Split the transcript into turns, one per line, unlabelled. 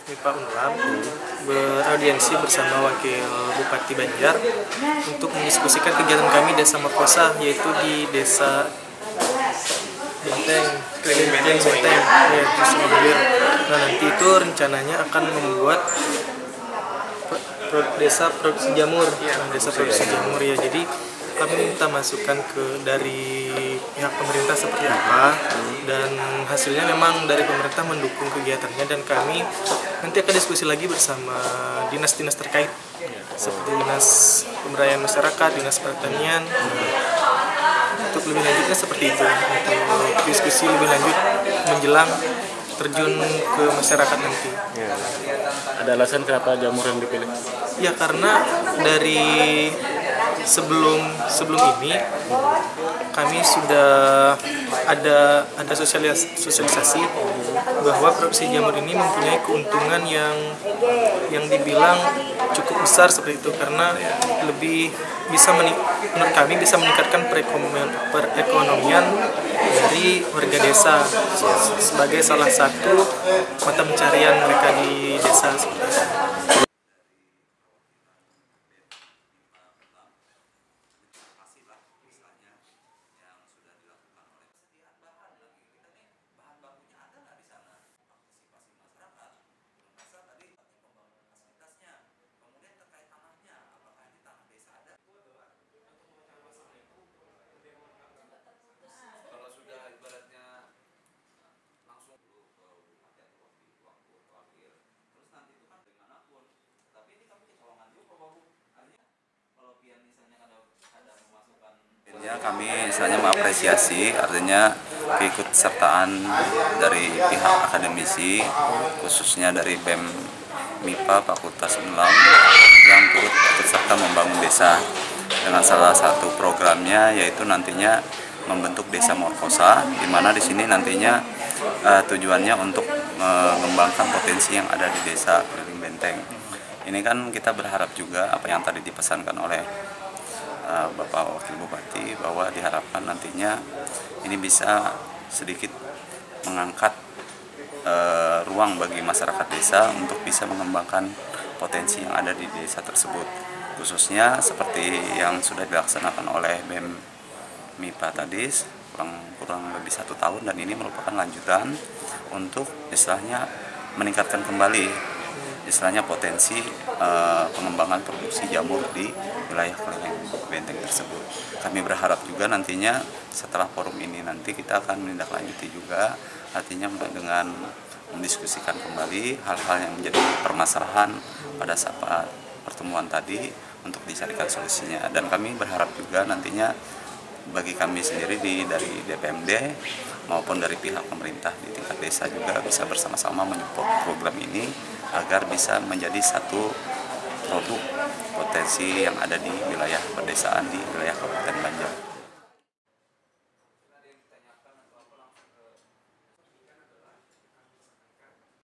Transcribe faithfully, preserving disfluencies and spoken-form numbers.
MIPA Unlam beraudiensi bersama Wakil Bupati Banjar untuk mendiskusikan kegiatan kami Desa Merkosa, yaitu di Desa Benteng, Benteng, Benteng, ya, di Sungai Bulir. Nah, nanti itu rencananya akan membuat pro, desa produksi jamur, nah, desa produksi jamur ya. Jadi kami minta masukan ke dari pihak pemerintah seperti apa, dan hasilnya memang dari pemerintah mendukung kegiatannya, dan kami nanti akan diskusi lagi bersama dinas-dinas terkait seperti dinas pemberdayaan masyarakat, dinas pertanian. Untuk lebih lanjutnya seperti itu, untuk diskusi lebih lanjut menjelang terjun ke masyarakat nanti.
Ya. Ada alasan kenapa jamur yang dipilih?
Ya karena dari sebelum sebelum ini kami sudah ada ada sosialis, sosialisasi bahwa produksi jamur ini mempunyai keuntungan yang yang dibilang cukup besar seperti itu, karena lebih bisa menik, menurut kami bisa meningkatkan perekonomian, perekonomian dari warga desa sebagai salah satu mata pencarian mereka di desa.
Ya, kami misalnya mengapresiasi artinya keikutsertaan dari pihak akademisi, khususnya dari B E M MIPA Fakultas Unlam yang turut ikut serta membangun desa dengan salah satu programnya yaitu nantinya membentuk Desa Merkosa, di mana di sini nantinya uh, tujuannya untuk mengembangkan potensi yang ada di desa keliling Benteng. Ini kan kita berharap juga apa yang tadi dipesankan oleh Bapak Wakil Bupati bahwa diharapkan nantinya ini bisa sedikit mengangkat uh, ruang bagi masyarakat desa untuk bisa mengembangkan potensi yang ada di desa tersebut, khususnya seperti yang sudah dilaksanakan oleh B E M MIPA tadi kurang, kurang lebih satu tahun, dan ini merupakan lanjutan untuk istilahnya meningkatkan kembali istilahnya potensi uh, pengembangan produksi jamur di wilayah keliling Benteng tersebut. Kami berharap juga nantinya setelah forum ini nanti kita akan menindaklanjuti juga, artinya dengan mendiskusikan kembali hal-hal yang menjadi permasalahan pada saat pertemuan tadi untuk dicarikan solusinya. Dan kami berharap juga nantinya bagi kami sendiri di, dari D P M D maupun dari pihak pemerintah di tingkat desa juga bisa bersama-sama menyupport program ini agar bisa menjadi satu produk potensi yang ada di wilayah pedesaan di wilayah Kabupaten Banjar.